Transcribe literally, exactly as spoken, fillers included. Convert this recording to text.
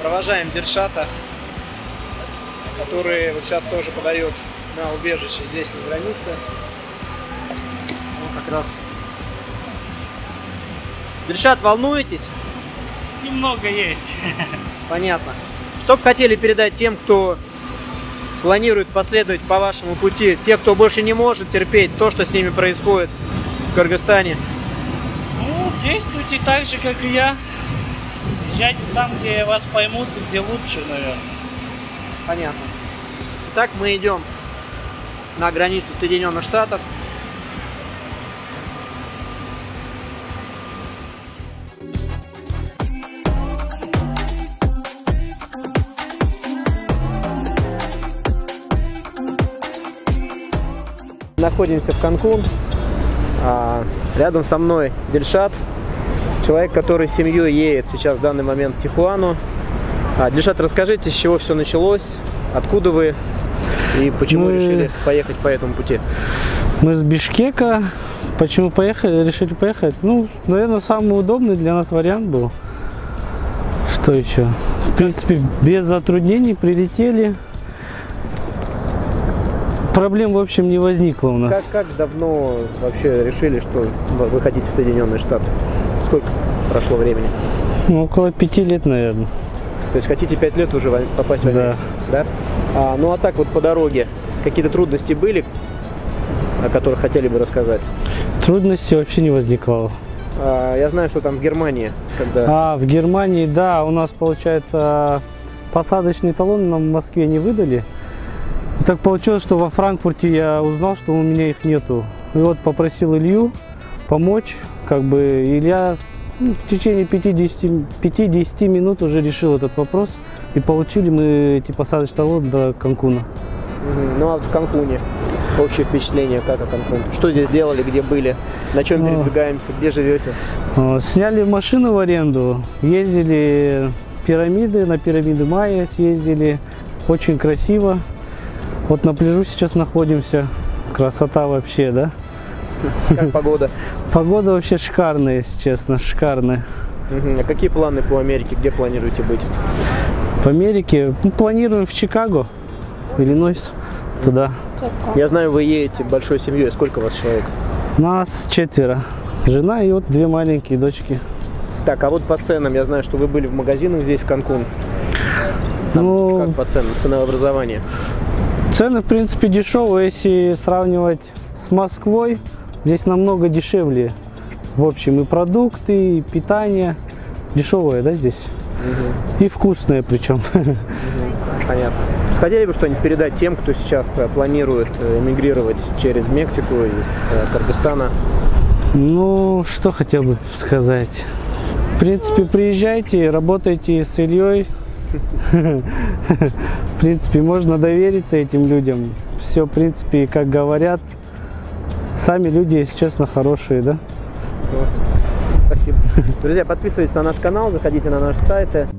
Провожаем Дильшата, который вот сейчас тоже подает на убежище здесь, на границе. Вот как раз. Дильшат, волнуетесь? Немного есть. Понятно. Что бы хотели передать тем, кто планирует последовать по вашему пути, те, кто больше не может терпеть то, что с ними происходит в Кыргызстане? Ну, действуйте так же, как и я. Езжайте там, где вас поймут, и где лучше, наверное. Понятно. Итак, мы идем на границу Соединенных Штатов. Находимся в Канкун. Рядом со мной Дильшат, человек, который с семьей едет сейчас в данный момент в Тихуану. Дильшат, расскажите, с чего все началось, откуда вы и почему мы... решили поехать по этому пути? Мы с Бишкека. Почему поехали, решили поехать? Ну, наверное, самый удобный для нас вариант был. Что еще? В принципе, без затруднений прилетели. Проблем, в общем, не возникло у нас. Как, как давно вообще решили, что вы хотите в Соединенные Штаты? Сколько прошло времени? Ну, около пяти лет, наверное. То есть хотите пять лет уже попасть в Америку? Да. Да? А, ну а так вот по дороге какие-то трудности были, о которых хотели бы рассказать? Трудностей вообще не возникало. А, я знаю, что там в Германии, когда... А, в Германии, да, у нас, получается, посадочный талон нам в Москве не выдали. Так получилось, что во Франкфурте я узнал, что у меня их нету. И вот попросил Илью помочь, как бы Илья ну, в течение пяти-десяти минут уже решил этот вопрос. И получили мы эти посадочные талоны до Канкуна. Угу. Ну а вот в Канкуне общее впечатление как о Канкуне? Что здесь делали, где были, на чем ну, передвигаемся, где живете? Сняли машину в аренду, ездили пирамиды, на пирамиды Майя съездили, очень красиво. Вот на пляжу сейчас находимся. Красота вообще, да? Как погода? Погода вообще шикарная, если честно, шикарная. Угу. А какие планы по Америке? Где планируете быть? В Америке? Ну, планируем в Чикаго, в Иллинойс, туда. Я знаю, вы едете большой семьей. Сколько у вас человек? Нас четверо. Жена и вот две маленькие дочки. Так, а вот по ценам. Я знаю, что вы были в магазинах здесь, в Канкун. Там, ну, как по ценам? Ценообразование? Цены, в принципе, дешевые, если сравнивать с Москвой. Здесь намного дешевле. В общем, и продукты, и питание. Дешевое, да, здесь? Угу. И вкусное причем. Угу. Понятно. Хотели бы что-нибудь передать тем, кто сейчас планирует эмигрировать через Мексику, из Кыргызстана? Ну, что хотел бы сказать. В принципе, приезжайте, работайте с Ильей. В принципе, можно довериться этим людям. Все, в принципе, как говорят, сами люди, если честно, хорошие, да? Спасибо. Друзья, подписывайтесь на наш канал, заходите на наши сайты.